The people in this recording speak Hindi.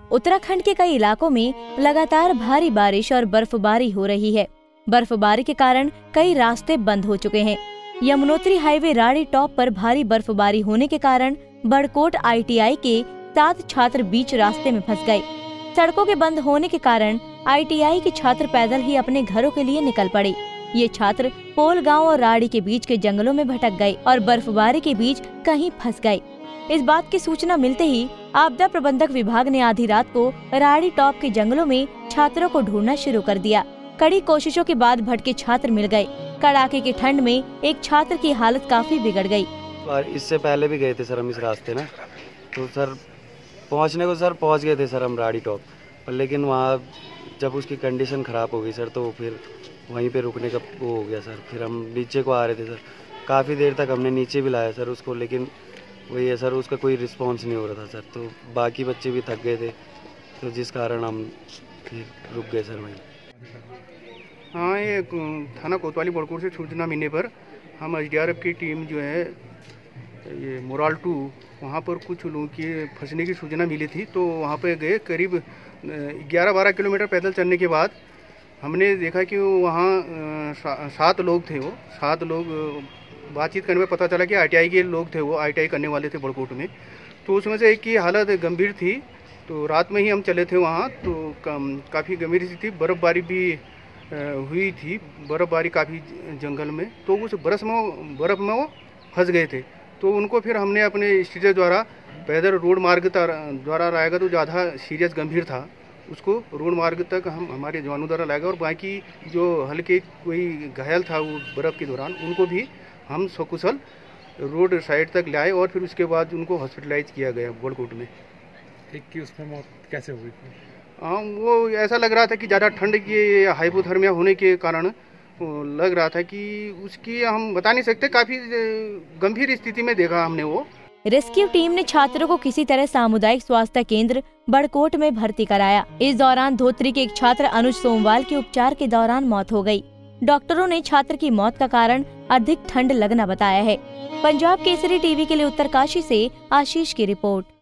उत्तराखंड के कई इलाकों में लगातार भारी बारिश और बर्फबारी हो रही है। बर्फबारी के कारण कई रास्ते बंद हो चुके हैं। यमुनोत्री हाईवे राड़ी टॉप पर भारी बर्फबारी होने के कारण बड़कोट ITI के 7 छात्र बीच रास्ते में फंस गए। सड़कों के बंद होने के कारण ITI के छात्र पैदल ही अपने घरों के लिए निकल पड़े। ये छात्र पोल गांव और राड़ी के बीच के जंगलों में भटक गए और बर्फबारी के बीच कहीं फंस गए। इस बात की सूचना मिलते ही आपदा प्रबंधक विभाग ने आधी रात को राड़ी टॉप के जंगलों में छात्रों को ढूंढना शुरू कर दिया। कड़ी कोशिशों के बाद भटके छात्र मिल गए। कड़ाके की ठंड में एक छात्र की हालत काफी बिगड़ गई। इससे पहले भी गए थे सर हम इस रास्ते ना, तो सर पहुंचने को सर पहुंच गए थे सर हम राड़ी टॉप पर, लेकिन वहाँ जब उसकी कंडीशन ख़राब हो गई सर तो फिर वहीं पे रुकने का वो हो गया सर। फिर हम नीचे को आ रहे थे सर, काफ़ी देर तक हमने नीचे भी लाया सर उसको, लेकिन वही है सर उसका कोई रिस्पॉन्स नहीं हो रहा था सर। तो बाकी बच्चे भी थक गए थे, तो जिस कारण हम फिर रुक गए सर वहीं। हाँ, ये थाना कोतवाली बड़कोट से सूचना मिलने पर हम SDRF की टीम जो है ये मोराल 2 वहाँ पर कुछ लोगों की फंसने की सूचना मिली थी, तो वहाँ पर गए। करीब 11-12 किलोमीटर पैदल चलने के बाद हमने देखा कि वहाँ 7 लोग थे। वो 7 लोग बातचीत करने में पता चला कि ITI के लोग थे, वो ITI करने वाले थे बड़कोट में। तो उसमें से एक की हालत गंभीर थी, तो रात में ही हम चले थे वहाँ, तो काफ़ी गंभीर सी थी। बर्फ़बारी भी हुई थी, बर्फ़बारी काफ़ी जंगल में, तो उस बर्फ़ में वो फंस गए थे। तो उनको फिर हमने अपने स्टेज द्वारा पैदल रोड मार्ग द्वारा लाया गया, तो ज़्यादा सीरियस गंभीर था, उसको रोड मार्ग तक हम हमारे जवानों द्वारा लाया गया। और बाकी जो हल्के कोई घायल था वो बर्फ़ के दौरान, उनको भी हम सकुशल रोड साइड तक लाए और फिर उसके बाद उनको हॉस्पिटलाइज किया गया बड़कोट में। एक की उसमें मौत कैसे हुई थी? हाँ, वो ऐसा लग रहा था कि ज़्यादा ठंड की हाइपोथर्मिया होने के कारण लग रहा था कि उसकी हम बता नहीं सकते, काफ़ी गंभीर स्थिति में देखा हमने वो। रेस्क्यू टीम ने छात्रों को किसी तरह सामुदायिक स्वास्थ्य केंद्र बड़कोट में भर्ती कराया। इस दौरान धोत्री के एक छात्र अनुज सोमवाल की उपचार के दौरान मौत हो गई। डॉक्टरों ने छात्र की मौत का कारण अधिक ठंड लगना बताया है। पंजाब केसरी टीवी के लिए उत्तरकाशी से आशीष की रिपोर्ट।